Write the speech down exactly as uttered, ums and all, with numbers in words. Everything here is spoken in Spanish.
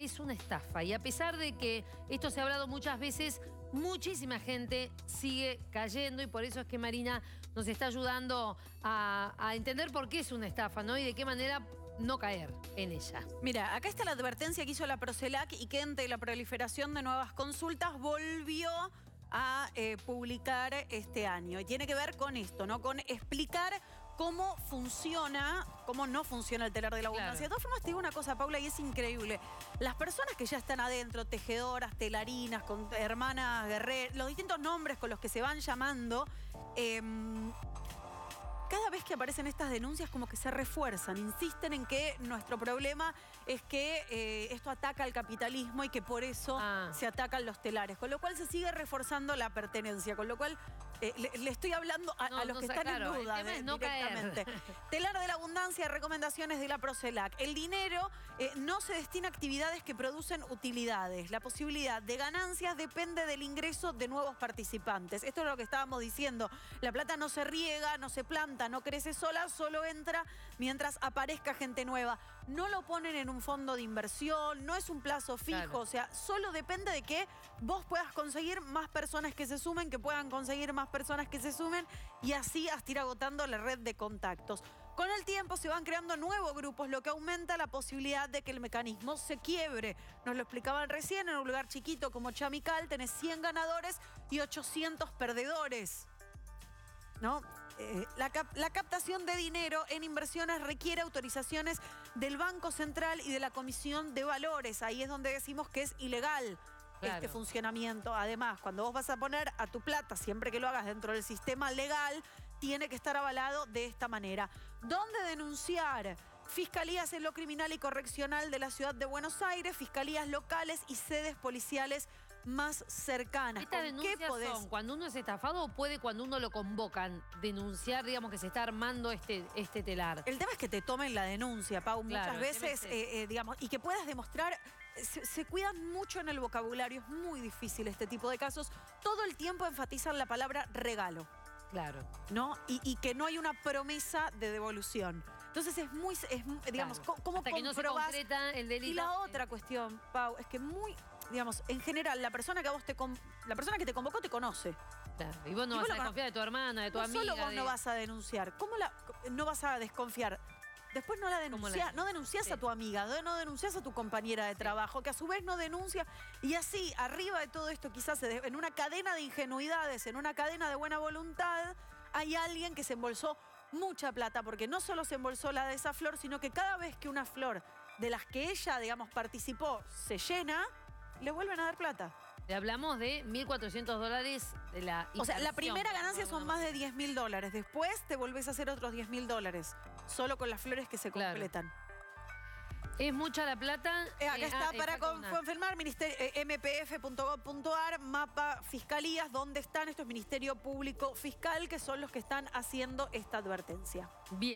es una estafa. Y a pesar de que esto se ha hablado muchas veces, muchísima gente sigue cayendo y por eso es que Marina nos está ayudando a, a entender por qué es una estafa, ¿no? Y de qué manera no caer en ella. Mira, acá está la advertencia que hizo la Procelac y que ante la proliferación de nuevas consultas volvió a eh, publicar este año. Y tiene que ver con esto, ¿no? Con explicar cómo funciona, cómo no funciona el telar de la abundancia. Claro. De todas formas, te digo una cosa, Paula, y es increíble. Las personas que ya están adentro, tejedoras, telarinas, con hermanas guerreras, los distintos nombres con los que se van llamando, eh, cada vez que aparecen estas denuncias como que se refuerzan, insisten en que nuestro problema es que eh, esto ataca al capitalismo y que por eso ah. se atacan los telares, con lo cual se sigue reforzando la pertenencia, con lo cual eh, le, le estoy hablando a, no, a los no que están claro, en duda de, no directamente. Caer. Telar de la abundancia, recomendaciones de la Procelac. El dinero eh, no se destina a actividades que producen utilidades. La posibilidad de ganancias depende del ingreso de nuevos participantes. Esto es lo que estábamos diciendo. La plata no se riega, no se planta, no crece sola, solo entra mientras aparezca gente nueva. No lo ponen en un fondo de inversión, no es un plazo fijo, claro. O sea, solo depende de que vos puedas conseguir más personas que se sumen, que puedan conseguir más personas que se sumen y así hasta ir agotando la red de contactos. Con el tiempo se van creando nuevos grupos, lo que aumenta la posibilidad de que el mecanismo se quiebre. Nos lo explicaban recién, en un lugar chiquito como Chamical tenés cien ganadores y ochocientos perdedores. ¿No? Eh, la, cap la captación de dinero en inversiones requiere autorizaciones del Banco Central y de la Comisión de Valores. Ahí es donde decimos que es ilegal claro. este funcionamiento. Además, cuando vos vas a poner a tu plata, siempre que lo hagas dentro del sistema legal, tiene que estar avalado de esta manera. ¿Dónde denunciar? Fiscalías en lo criminal y correccional de la Ciudad de Buenos Aires, fiscalías locales y sedes policiales más cercanas. ¿Estas denuncias qué podés? Son cuando uno es estafado o puede cuando uno lo convocan denunciar, digamos, que se está armando este, este telar? El tema es que te tomen la denuncia, Pau, claro, muchas veces, eh, eh, digamos, y que puedas demostrar, se, se cuidan mucho en el vocabulario, es muy difícil este tipo de casos. Todo el tiempo enfatizan la palabra regalo. Claro. ¿No? Y, y que no hay una promesa de devolución. Entonces es muy, es, digamos, claro. ¿cómo Hasta que no se concreta el delito? Y la otra cuestión, Pau, es que muy, digamos, en general, la persona que a vos te la persona que te convocó te conoce. Claro. Y vos no y vas vos a desconfiar de tu hermana, de tu no amiga. No solo vos de... no vas a denunciar. ¿Cómo la, no vas a desconfiar? Después no la denunciás, no denunciás sí. a tu amiga, no denunciás a tu compañera de trabajo, sí. que a su vez no denuncia. Y así, arriba de todo esto, quizás en una cadena de ingenuidades, en una cadena de buena voluntad, hay alguien que se embolsó mucha plata, porque no solo se embolsó la de esa flor, sino que cada vez que una flor de las que ella, digamos, participó se llena, le vuelven a dar plata. Le hablamos de mil cuatrocientos dólares de la O sea, la primera ganancia son más de diez mil dólares. Después te volvés a hacer otros diez mil dólares. Solo con las flores que se claro. completan. ¿Es mucha la plata? Eh, acá eh, está ah, para confirmar, eh, m p f punto gov punto a r, mapa fiscalías, ¿dónde están? Esto es Ministerio Público Fiscal, que son los que están haciendo esta advertencia. Bien.